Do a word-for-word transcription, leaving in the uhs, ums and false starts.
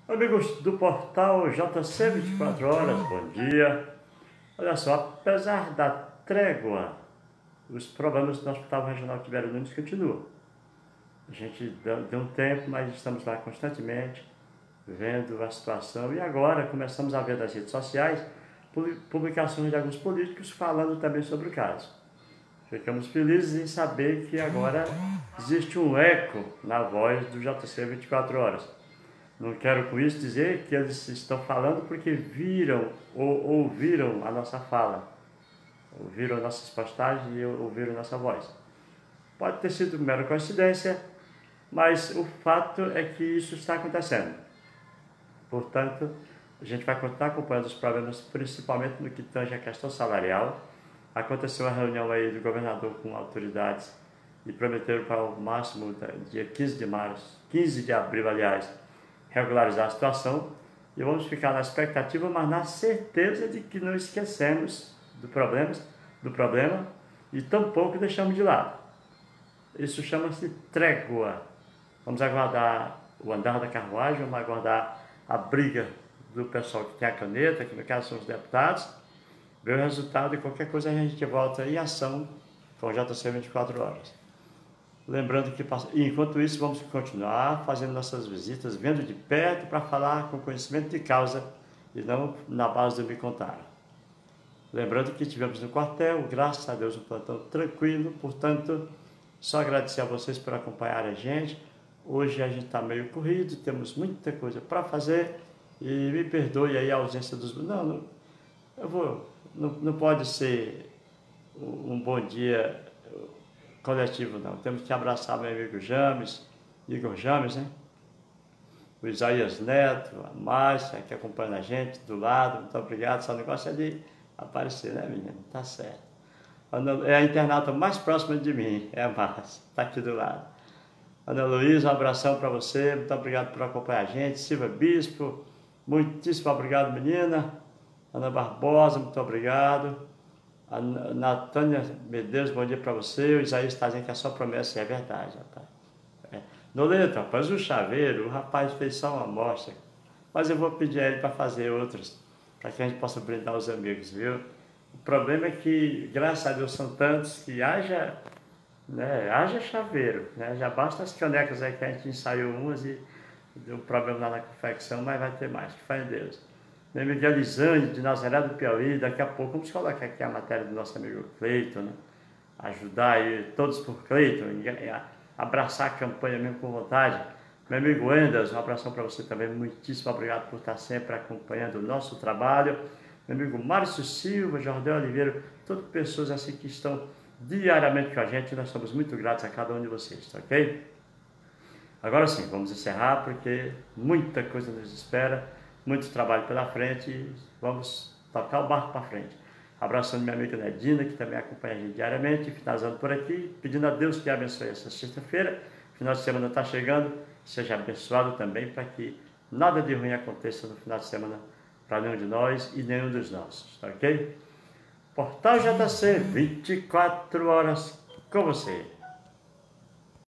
Amigos do portal J C vinte e quatro horas, bom dia. Olha só, apesar da trégua, os problemas do Hospital Regional Tibério Nunes continuam. A gente deu um tempo, mas estamos lá constantemente, vendo a situação. E agora começamos a ver nas redes sociais publicações de alguns políticos falando também sobre o caso. Ficamos felizes em saber que agora existe um eco na voz do J C vinte e quatro horas. Não quero com isso dizer que eles estão falando porque viram ou ouviram a nossa fala, ouviram nossas postagens e ouviram nossa voz. Pode ter sido mera coincidência, mas o fato é que isso está acontecendo. Portanto, a gente vai continuar acompanhando os problemas, principalmente no que tange a questão salarial. Aconteceu uma reunião aí do governador com autoridades e prometeram para o máximo dia quinze de março, quinze de abril, aliás, regularizar a situação, e vamos ficar na expectativa, mas na certeza de que não esquecemos do problema, do problema e tampouco deixamos de lado. Isso chama-se trégua. Vamos aguardar o andar da carruagem, vamos aguardar a briga do pessoal que tem a caneta, que no caso são os deputados, ver o resultado e qualquer coisa a gente volta em ação com o J C vinte e quatro horas. Lembrando que, enquanto isso, vamos continuar fazendo nossas visitas, vendo de perto para falar com conhecimento de causa e não na base do me contar. Lembrando que estivemos no quartel, graças a Deus, um plantão tranquilo, portanto, só agradecer a vocês por acompanhar a gente. Hoje a gente está meio corrido, temos muita coisa para fazer e me perdoe aí a ausência dos... Não, não, eu vou, não, não pode ser um bom dia coletivo, não. Temos que abraçar meu amigo James, Igor James, né? O Isaías Neto, a Márcia, que acompanha a gente do lado, muito obrigado. Só o negócio é de aparecer, né, menino? Tá certo. É a internauta mais próxima de mim, é a Márcia, tá aqui do lado. Ana Luísa, um abração para você, muito obrigado por acompanhar a gente. Silva Bispo, muitíssimo obrigado, menina. Ana Barbosa, muito obrigado. A Natânia Medeiros, bom dia para você. O Isaías está dizendo que é só promessa e é verdade, rapaz. É. Noleto, rapaz, o chaveiro, o rapaz fez só uma amostra. Mas eu vou pedir a ele para fazer outros, para que a gente possa brindar os amigos, viu? O problema é que, graças a Deus, são tantos que haja, né, haja chaveiro, né? Já basta as canecas aí que a gente ensaiou umas e deu um problema lá na confecção, mas vai ter mais, que faz em Deus. Meu amigo Elisane, de Nazaré do Piauí, daqui a pouco vamos colocar aqui a matéria do nosso amigo Cleiton, né? Ajudar aí, todos por Cleiton, abraçar a campanha mesmo com vontade. Meu amigo Enders, um abração para você também, muitíssimo obrigado por estar sempre acompanhando o nosso trabalho. Meu amigo Márcio Silva, Jordão Oliveira, todas pessoas assim que estão diariamente com a gente, nós somos muito gratos a cada um de vocês, tá ok? Agora sim, vamos encerrar porque muita coisa nos espera. Muito trabalho pela frente e vamos tocar o barco para frente. Abraçando minha amiga Nedina, que também acompanha a gente diariamente, finalizando por aqui, pedindo a Deus que abençoe essa sexta-feira. Final de semana está chegando, seja abençoado também para que nada de ruim aconteça no final de semana para nenhum de nós e nenhum dos nossos, tá ok? Portal J C, vinte e quatro horas com você.